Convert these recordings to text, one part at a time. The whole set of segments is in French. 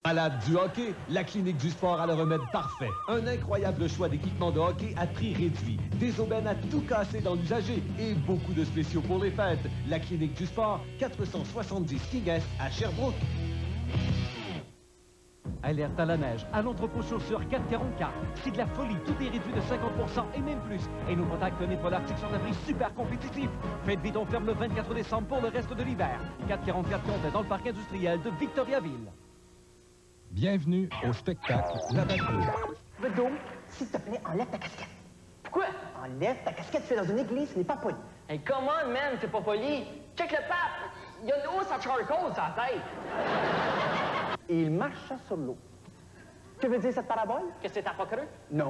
Malade du hockey, la Clinique du Sport a le remède parfait. Un incroyable choix d'équipements de hockey à prix réduit. Des aubaines à tout casser dans l'usager et beaucoup de spéciaux pour les fêtes. La Clinique du Sport, 470 King Est à Sherbrooke. Alerte à la neige, à l'entrepôt chaussures 444. C'est de la folie, tout est réduit de 50% et même plus. Et nos contacts Nipol Arctic sont à prix super compétitifs. Faites vite, on ferme le 24 décembre pour le reste de l'hiver. 444 compte dans le parc industriel de Victoriaville. Bienvenue au spectacle La Belle-Bleue. Bedo, s'il te plaît, enlève ta casquette. Pourquoi? Enlève ta casquette, tu es dans une église, ce n'est pas poli. Hey, come on, man, c'est pas poli. Check le pape. Il y a une housse à charcoal sur la tête. Et il marche sur l'eau. Que veut dire cette parabole? Qu'est-ce que t'as pas cru? Non.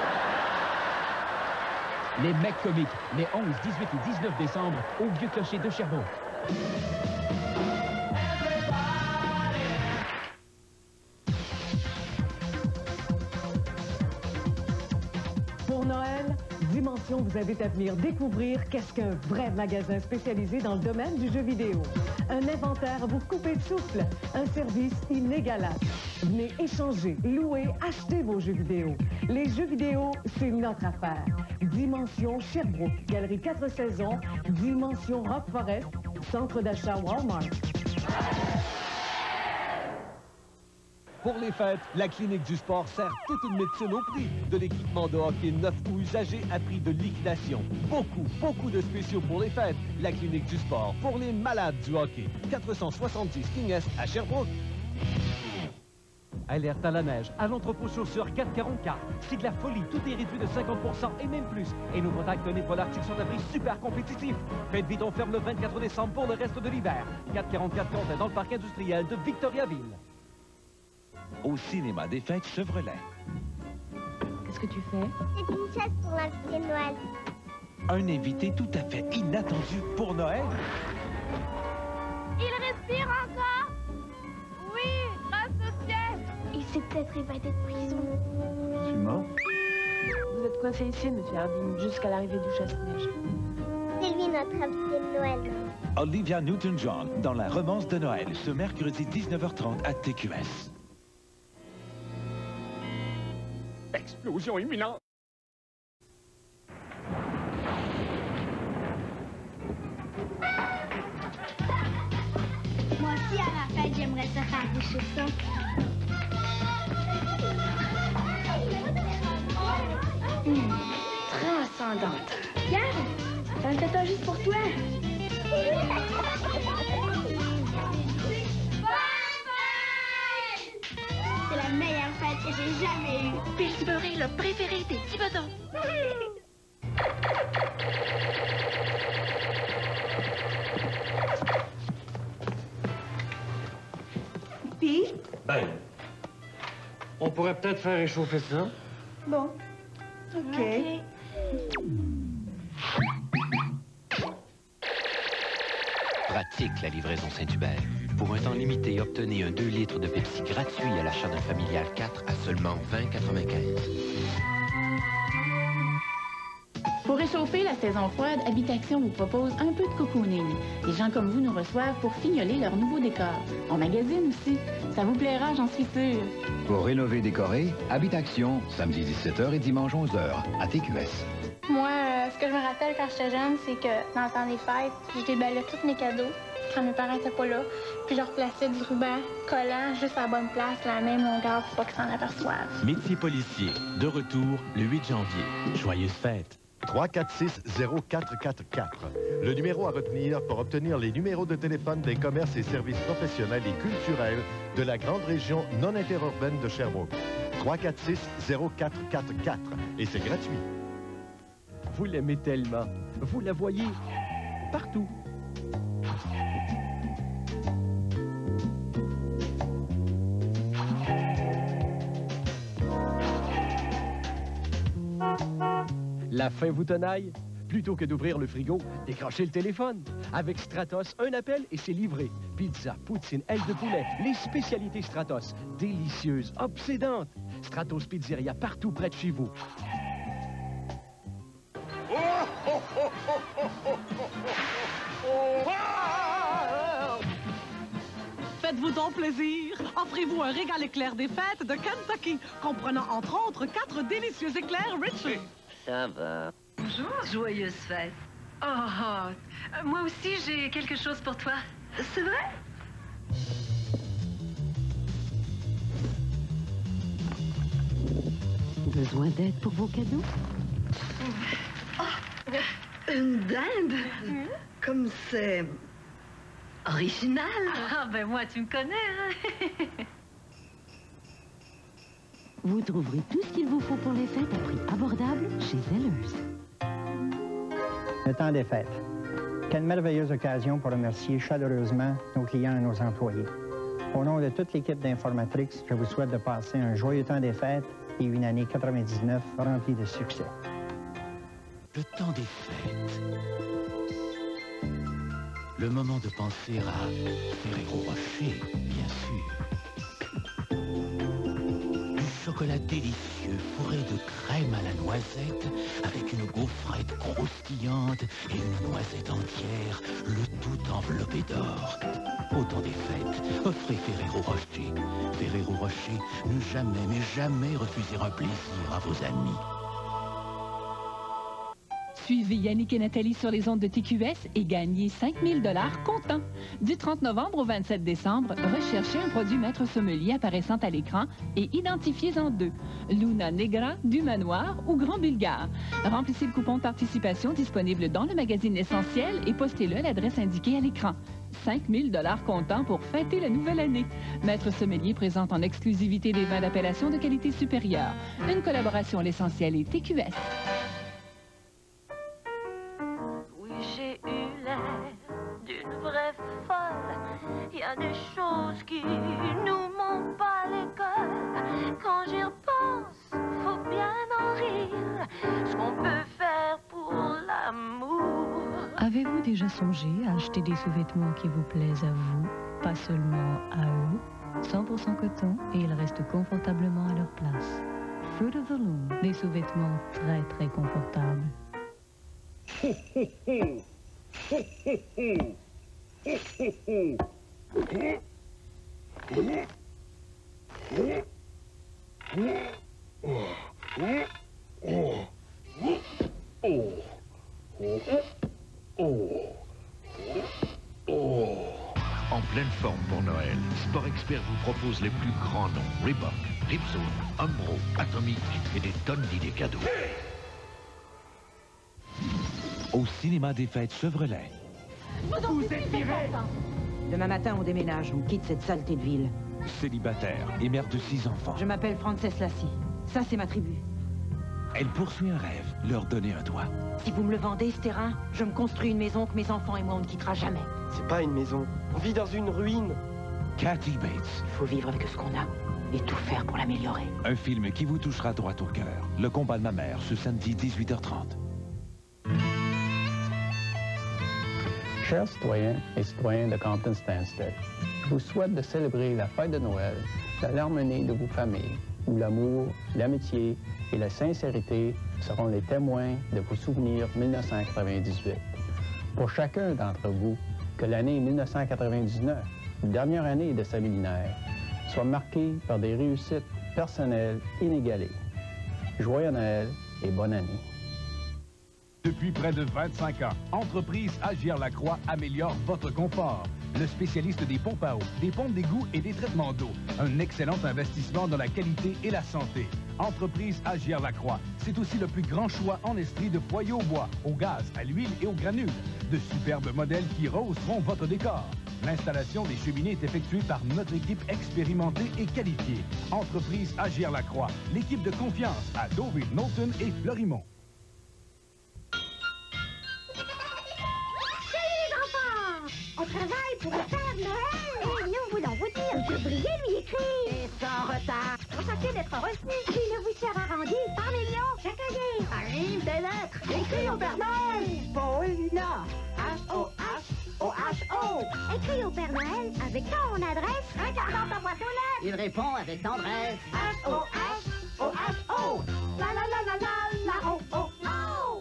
Les mecs comiques, les 11, 18 et 19 décembre au Vieux Clocher de Sherbrooke. Pour Noël, Dimension vous invite à venir découvrir qu'est-ce qu'un vrai magasin spécialisé dans le domaine du jeu vidéo. Un inventaire à vous couper le souffle, un service inégalable. Venez échanger, louer, acheter vos jeux vidéo. Les jeux vidéo, c'est notre affaire. Dimension Sherbrooke, Galerie 4 Saisons, Dimension Rock Forest, Centre d'achat Walmart. Pour les fêtes, la Clinique du Sport sert toute une médecine au prix de l'équipement de hockey neuf ou usagé à prix de liquidation. Beaucoup de spéciaux pour les fêtes. La Clinique du Sport pour les malades du hockey. 470 King Est à Sherbrooke. Alerte à la neige, à l'entrepôt chaussures 444. C'est de la folie, tout est réduit de 50% et même plus. Et nos contacts Nipol Arctic sont à prix super compétitifs. Faites vite, on ferme le 24 décembre pour le reste de l'hiver. 444 compte dans le parc industriel de Victoriaville. Au cinéma des fêtes Chevrolet. Qu'est-ce que tu fais? C'est une chasse pour l'invité de Noël. Un invité tout à fait inattendu pour Noël. Il respire encore? Oui, grâce au ciel. Il s'est peut-être évadé de prison. Tu es mort? Vous êtes coincé ici, M. Harding, jusqu'à l'arrivée du chasse-neige. C'est lui notre invité de Noël. Olivia Newton-John dans La Romance de Noël, ce mercredi 19h30 à TQS. Explosion imminente! Moi aussi, à ma fête, j'aimerais ça faire des chaussons. Transcendante. Regarde, ça me fait pas juste pour toi. C'est la meilleure fête que j'ai jamais eue. Pillsbury, le préféré des Thibodons. Puis? Ben, on pourrait peut-être faire réchauffer ça. Bon. OK. Pratique, la livraison Saint-Hubert. Pour un temps limité, obtenez un 2 litres de Pepsi gratuit à l'achat d'un familial 4 à seulement 20,95. Pour réchauffer la saison froide, Habitation vous propose un peu de cocooning. Les gens comme vous nous reçoivent pour fignoler leur nouveau décor. On magasine aussi. Ça vous plaira, j'en suis sûre. Pour rénover, décorer, Habitation, samedi 17h et dimanche 11h, à TQS. Moi, ce que je me rappelle quand j'étais jeune, c'est que dans le temps des fêtes, je déballais tous mes cadeaux quand mes parents n'étaient pas là. Puis je replaçais du ruban collant juste à la bonne place, la même longueur pour pas qu'ils s'en aperçoivent. Métier policier, de retour le 8 janvier. Joyeuses fêtes. 346-0444. Le numéro à retenir pour obtenir les numéros de téléphone des commerces et services professionnels et culturels de la grande région non interurbaine de Sherbrooke. 346-0444. Et c'est gratuit. Vous l'aimez tellement. Vous la voyez partout. La faim vous tenaille? Plutôt que d'ouvrir le frigo, décrochez le téléphone. Avec Stratos, un appel et c'est livré. Pizza, poutine, aile de poulet, les spécialités Stratos. Délicieuses, obsédantes. Stratos Pizzeria, partout près de chez vous. Faites Faites-vous donc plaisir. Offrez-vous un régal éclair des fêtes de Kentucky, comprenant entre autres 4 délicieux éclairs Richie. Ça va. Bonjour, joyeuse fête. Moi aussi, j'ai quelque chose pour toi. C'est vrai? Besoin d'aide pour vos cadeaux? Une dinde? Comme c'est original. Ah, ben moi, tu me connais, hein? Vous trouverez tout ce qu'il vous faut pour les fêtes à prix abordable chez Zelleuse. Le temps des fêtes. Quelle merveilleuse occasion pour remercier chaleureusement nos clients et nos employés. Au nom de toute l'équipe d'Informatrix, je vous souhaite de passer un joyeux temps des fêtes et une année 99 remplie de succès. Le temps des fêtes. Le moment de penser à Ferrero Rocher, bien sûr. Du chocolat délicieux fourré de crème à la noisette avec une gaufrette croustillante et une noisette entière, le tout enveloppé d'or. Au temps des fêtes, offrez Ferrero Rocher. Ferrero Rocher, ne jamais, mais jamais refuser un plaisir à vos amis. Suivez Yannick et Nathalie sur les ondes de TQS et gagnez 5 000 $ comptant. Du 30 novembre au 27 décembre, recherchez un produit maître sommelier apparaissant à l'écran et identifiez-en 2. Luna Negra, du Manoir ou Grand Bulgare. Remplissez le coupon de participation disponible dans le magazine Essentiel et postez-le à l'adresse indiquée à l'écran. 5 000 $ comptant pour fêter la nouvelle année. Maître sommelier présente en exclusivité des vins d'appellation de qualité supérieure. Une collaboration L'Essentiel et TQS. D'une vraie folle, il y a des choses qui nous montent pas l'école. Quand j'y repense, faut bien en rire. Ce qu'on peut faire pour l'amour. Avez-vous déjà songé à acheter des sous-vêtements qui vous plaisent à vous, pas seulement à eux? 100% coton et ils restent confortablement à leur place. Fruit of the Loom, des sous-vêtements très très confortables. En pleine forme pour Noël, Sport Expert vous propose les plus grands noms. Reebok, Ripzone, Umbro, Atomic et des tonnes d'idées cadeaux. Au cinéma des fêtes Chevrolet. Vous êtes virés! Demain matin, on déménage, on quitte cette saleté de ville. Célibataire et mère de 6 enfants. Je m'appelle Frances Lassie. Ça, c'est ma tribu. Elle poursuit un rêve, leur donner un toit. Si vous me le vendez, ce terrain, je me construis une maison que mes enfants et moi, on ne quittera jamais. C'est pas une maison. On vit dans une ruine. Kathy Bates. Il faut vivre avec ce qu'on a et tout faire pour l'améliorer. Un film qui vous touchera droit au cœur. Le combat de ma mère, ce samedi 18h30. Chers citoyens et citoyennes de Compton-Stanstead, je vous souhaite de célébrer la fête de Noël, l'harmonie de vos familles, où l'amour, l'amitié et la sincérité seront les témoins de vos souvenirs 1998. Pour chacun d'entre vous, que l'année 1999, dernière année de sa millénaire, soit marquée par des réussites personnelles inégalées. Joyeux Noël et bonne année. Depuis près de 25 ans, Entreprise Agir-Lacroix améliore votre confort. Le spécialiste des pompes à eau, des pompes d'égout et des traitements d'eau. Un excellent investissement dans la qualité et la santé. Entreprise Agir-Lacroix, c'est aussi le plus grand choix en estrie de foyers au bois, au gaz, à l'huile et au granule. De superbes modèles qui rehausseront votre décor. L'installation des cheminées est effectuée par notre équipe expérimentée et qualifiée. Entreprise Agir-Lacroix, l'équipe de confiance à Deauville, Knowlton et Florimont. On travaille pour le Père Noël. Et nous voulons vous dire que Brigitte lui écrit. Et sans retard. Pour chacun d'être reçu, qui ne vous sera rendu par millions chaque année. Arrive des lettres. Écrit au Père Noël. Paulina. H-O-H-O-H-O. Écrit au Père Noël avec ton adresse. Regardant ta boîte aux lettres. Il répond avec tendresse. H-O-H-O-H-O. La la la la la la oh oh oh.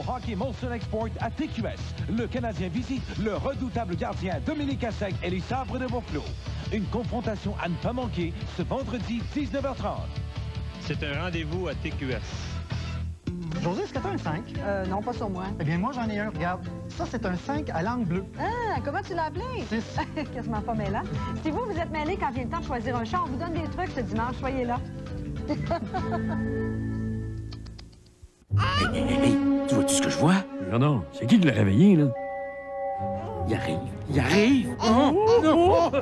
hockey Molson Export à TQS. Le Canadien visite le redoutable gardien Dominique Assec et les Sabres de Buffalo. Une confrontation à ne pas manquer ce vendredi 19h30. C'est un rendez-vous à TQS. José, est-ce que t'as un 5? Non, pas sur moi. Eh bien, moi, j'en ai un. Regarde. Ça, c'est un 5 à langue bleue. Ah, comment tu l'as appelé? 6. Quasiment pas mêlant. Si vous êtes mêlé quand vient le temps de choisir un char, on vous donne des trucs ce dimanche. Soyez là. Hey, tu vois tout ce que je vois? Non, c'est qui qui l'a réveillé, là? Il arrive! Oh, non!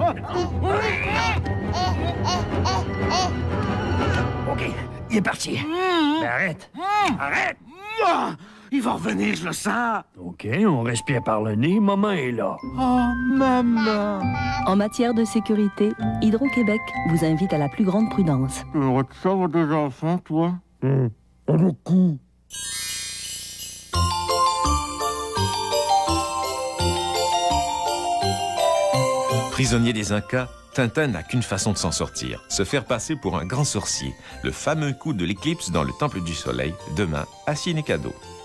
OK, il est parti. Mais arrête! Arrête! Ah, il va revenir, je le sens! OK, on respire par le nez, maman est là. Oh, maman! En matière de sécurité, Hydro-Québec vous invite à la plus grande prudence. Aurais-tu ça, vos deux enfants, toi? Pas beaucoup. Prisonnier des Incas, Tintin n'a qu'une façon de s'en sortir, se faire passer pour un grand sorcier. Le fameux coup de l'éclipse dans le Temple du Soleil, demain à Ciné Cadeau.